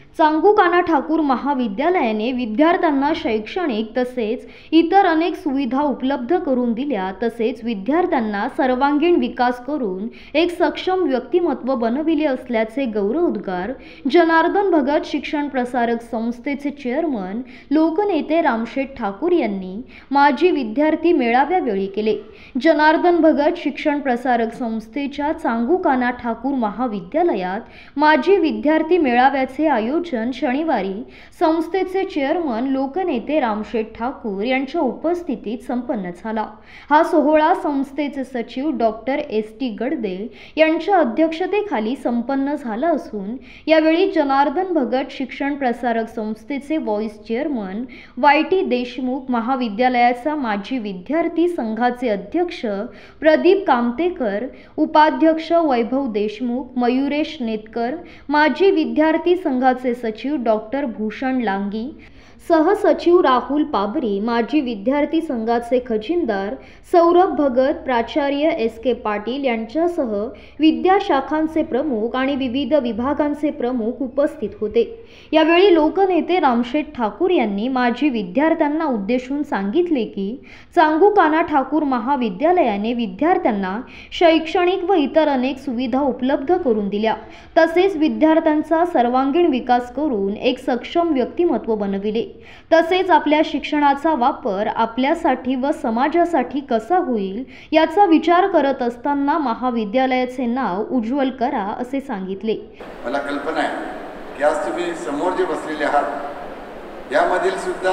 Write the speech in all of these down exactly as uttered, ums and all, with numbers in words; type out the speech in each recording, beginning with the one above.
चांगुकाना ठाकूर महाविद्यालयाने विद्यार्थ्यांना शैक्षणिक तसेच इतर अनेक सुविधा उपलब्ध करून दिल्या, तसेच विद्यार्थ्यांना सर्वांगीण विकास करून एक सक्षम व्यक्तिमत्व बनविले असल्याचे गौरवोद्गार जनार्दन भगत शिक्षण प्रसारक संस्थेचे चेअरमन लोकनेते रामशेठ ठाकूर यांनी माजी विद्यार्थी मेळाव्यावेळी केले। जनार्दन भगत शिक्षण प्रसारक संस्थेच्या चांगुकाना ठाकूर महाविद्यालयात माजी विद्यार्थी मेळाव्याचे आयोजन शनिवारी संस्थेचे चेअरमन लोकनेते रामशेठ ठाकूर यांच्या उपस्थितीत संपन्न झाला। हा सोहळा संस्थेचे सचिव डॉक्टर एस टी गडदे यांच्या अध्यक्षतेखाली संपन्न झाला असून यावेळी जनार्दन भगत शिक्षण प्रसारक संस्थेचे vice chairman Y T Deshmukh, महाविद्यालयाचा माजी विद्यार्थी संघाचे अध्यक्ष प्रदीप कामतेकर, उपाध्यक्ष वैभव देशमुख, मयुरेश नेतकर, माजी विद्यार्थी संघाचे सचिव डॉक्टर भूषण लांगी, सहसचिव राहुल पाबरी, माजी विद्यार्थी संघाचे खजिनदार सौरभ भगत, प्राचार्य एस के पाटील यांच्यासह विद्याशाखांचे प्रमुख आणि विविध विभागांचे प्रमुख उपस्थित होते। यावेळी लोकनेते रामशेठ ठाकूर यांनी माजी विद्यार्थ्यांना उद्देशून सांगितले की चांगुकाना ठाकूर महाविद्यालयाने विद्यार्थ्यांना शैक्षणिक व इतर अनेक सुविधा उपलब्ध करून दिल्या, तसेच विद्यार्थ्यांचा सर्वांगीण विकास करून एक सक्षम व्यक्तिमत्व बनविले। तसेच आपल्या शिक्षणाचा वापर आपल्यासाठी व समाजासाठी कसा होईल याचा विचार करत असताना महाविद्यालयाचे नाव उज्ज्वल करा असे सांगितले। मला कल्पना आहे की आज तुम्ही समोर जे बसलेले आहात यामधील सुद्धा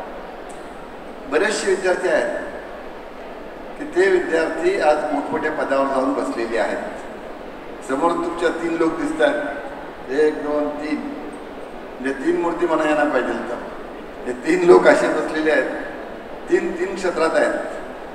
बरेचसे विद्यार्थी आहेत की ते विद्यार्थी आज मोठमोठ्या पदावर जाऊन बसलेले आहेत। समोर तुमच्या तीन लोक दिसतात, एक दोन तीन, म्हणजे तीन मूर्ती म्हणायला पाहिजे तर हे तीन लोक असे बसलेले आहेत, तीन तीन क्षेत्रात आहेत।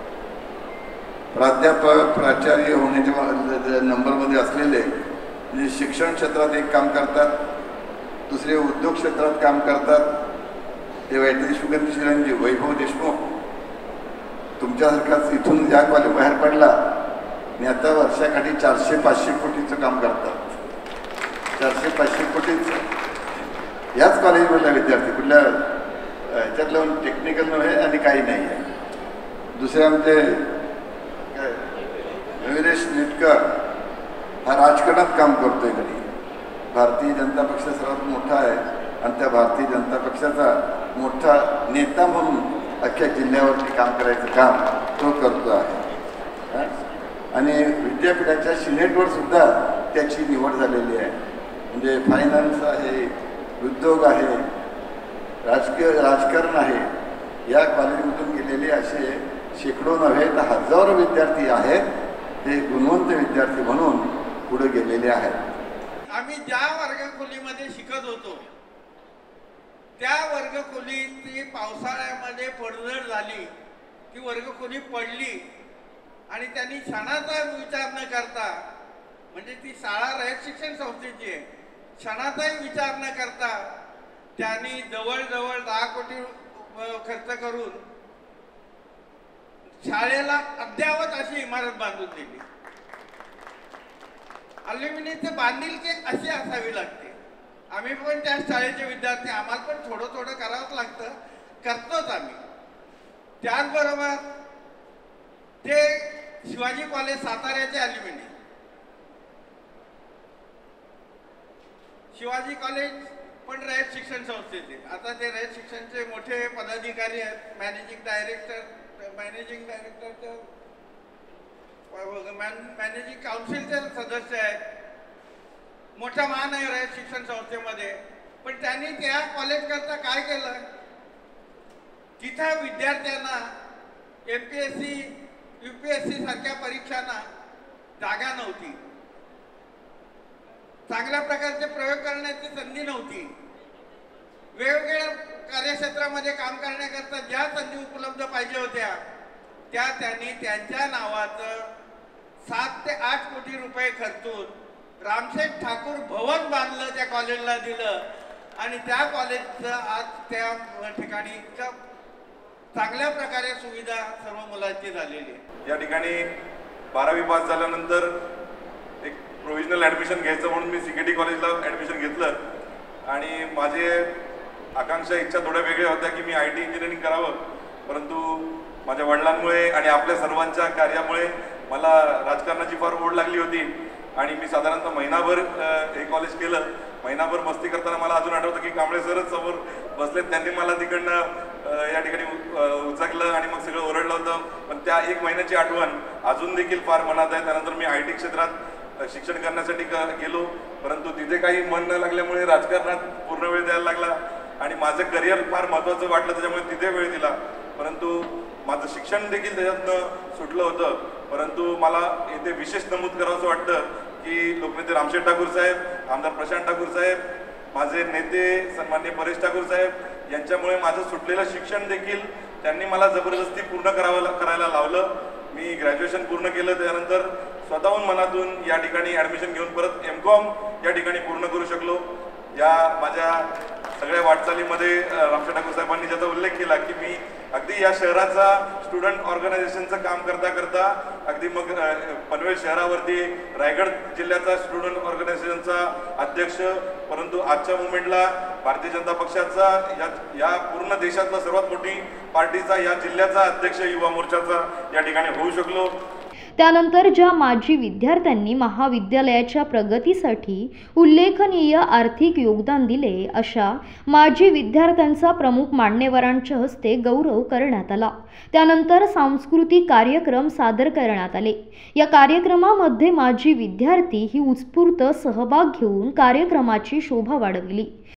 प्राध्यापक, प्राचार्य होण्याच्या नंबरमध्ये असलेले म्हणजे शिक्षण क्षेत्रात एक काम करतात, दुसरे उद्योग क्षेत्रात काम करतात, ते वाय टी देशमुखांचे चिरंजीव वैभव देशमुख तुमच्यासारखाच इथून ज्या कॉलेज बाहेर पडला आणि आता वर्षाकाठी चारशे पाचशे कोटीचं काम करतात। चारशे पाचशे कोटीचं याच कॉलेजमधला विद्यार्थी, कुठल्या ह्याच्यातलं टेक्निकल नव्हे आणि काही नाही आहे। दुसरे आमचे काय मयुरेश नेतकर हा राजकारणात काम करतोय, कधी भारतीय जनता पक्ष सर्वात मोठा आहे आणि त्या भारतीय जनता पक्षाचा मोठा नेता म्हणून अख्ख्या जिल्ह्यावरती काम करायचं काम तो करतो आहे। आणि विद्यापीठाच्या सिनेटवर सुद्धा त्याची निवड झालेली आहे, म्हणजे फायनान्स आहे, उद्योग आहे, राजकीय राजकारण आहे। या कॉलेजमधून गेलेले असे शेकडो नव्हे तर हजारो विद्यार्थी आहेत, ते गुणवंत विद्यार्थी म्हणून पुढे गेलेले आहेत। आम्ही ज्या वर्गखोलीमध्ये शिकत होतो त्या वर्गखोलीची पावसाळ्यामध्ये पडझड झाली की वर्गखोली पडली आणि त्यांनी क्षणाचा विचार न करता, म्हणजे ती शाळा रयत शिक्षण संस्थेची आहे, क्षणाचाही विचार न करता त्यांनी जवळजवळ दहा कोटी खर्च करून शाळेला अद्यावत अशी इमारत बांधून दिली। अल्युमिनियमचे बांधिलकी अशी असावी लागते। आम्ही पण त्या शाळेचे विद्यार्थी, आम्हाला पण थोडं थोडं करावंच लागतं, करतोच आम्ही। त्याचबरोबर ते शिवाजी कॉलेज साताऱ्याचे अल्युमिनियम, शिवाजी कॉलेज पण रयत शिक्षण संस्थेचे, आता ते रयत शिक्षणचे मोठे पदाधिकारी आहेत, मॅनेजिंग डायरेक्टर, मॅनेजिंग डायरेक्टरचे मॅनेजिंग काउन्सिलचे सदस्य आहेत, मोठा मान आहे रयत शिक्षण संस्थेमध्ये। पण त्यांनी त्या कॉलेज करता काय केलं, तिथं विद्यार्थ्यांना M P S C U P S C सारख्या परीक्षांना जागा नव्हती, चांगल्या प्रकारचे प्रयोग करण्याची संधी नव्हती, वेगवेगळ्या कार्यक्षेत्रामध्ये काम करण्याकरता ज्या संधी उपलब्ध पाहिजे होत्या त्या त्यांनी त्यांच्या नावाचं सात ते आठ कोटी रुपये खर्चून रामशेठ ठाकूर भवन बांधलं, त्या कॉलेजला दिलं आणि त्या कॉलेजचं आज त्या ठिकाणी चांगल्या प्रकारे सुविधा सर्व मुलांची झालेली आहे। या ठिकाणी बारावी पास झाल्यानंतर एक प्रोव्हिजनल ॲडमिशन घ्यायचं म्हणून मी सी के टी कॉलेजला ॲडमिशन घेतलं आणि माझे आकांक्षा इच्छा थोड्या वेगळ्या होत्या की मी आय टी इंजिनिअरिंग करावं, परंतु माझ्या वडिलांमुळे आणि आपल्या सर्वांच्या कार्यामुळे मला राजकारणाची फार ओढ लागली होती आणि मी साधारणतः महिनाभर हे कॉलेज केलं. महिनाभर मस्ती करताना मला अजून आठवतं की कांबळे सरच समोर बसलेत, त्यांनी मला तिकडनं या ठिकाणी उचकलं आणि मग सगळं ओरडलं होतं. पण त्या एक महिन्याची आठवण अजून देखील फार मनात आहे. त्यानंतर मी आय टी क्षेत्रात शिक्षण करण्यासाठी गेलो, परंतु तिथे काही मन न लागल्यामुळे राजकारणात पूर्ण वेळ द्यायला लागला आणि माझं करिअर फार महत्त्वाचं वाटलं, त्याच्यामुळे तिथे वेळ दिला. परंतु माझं शिक्षण देखील त्याच्यातनं सुटलं होतं. परंतु मला इथे विशेष नमूद करावंसं वाटतं की लोकनेते रामशेठ ठाकूर साहेब, आमदार प्रशांत ठाकूर साहेब, माझे नेते सन्माननीय परेश ठाकूर साहेब यांच्यामुळे माझं सुटलेलं शिक्षण देखील त्यांनी मला जबरदस्ती पूर्ण करावं करायला लावलं. मी ग्रॅज्युएशन पूर्ण केलं, त्यानंतर स्वतःहून मनातून या ठिकाणी ॲडमिशन घेऊन परत एम कॉम या ठिकाणी पूर्ण करू शकलो. या माझ्या सगळ्या वाटचालीमध्ये रामशेठ ठाकूर साहेबांनी ज्याचा उल्लेख केला की मी अगदी या शहराचा स्टुडंट ऑर्गनायझेशनचं काम करता करता अगदी मग पनवेल शहरावरती रायगड जिल्ह्याचा स्टुडंट ऑर्गनायझेशनचा अध्यक्ष, परंतु आजच्या मुवमेंटला भारतीय जनता पक्षाचा या या पूर्ण देशातला सर्वात मोठी पार्टीचा या जिल्ह्याचा अध्यक्ष युवा मोर्चाचा या ठिकाणी होऊ शकलो. त्यानंतर ज्या माजी विद्यार्थ्यांनी महाविद्यालयाच्या प्रगतीसाठी उल्लेखनीय आर्थिक योगदान दिले अशा माजी विद्यार्थ्यांचा प्रमुख मान्यवरांच्या हस्ते गौरव करण्यात आला. त्यानंतर सांस्कृतिक कार्यक्रम सादर करण्यात आले. या कार्यक्रमामध्ये माजी विद्यार्थी ही उत्स्फूर्त सहभाग घेऊन कार्यक्रमाची शोभा वाढवली.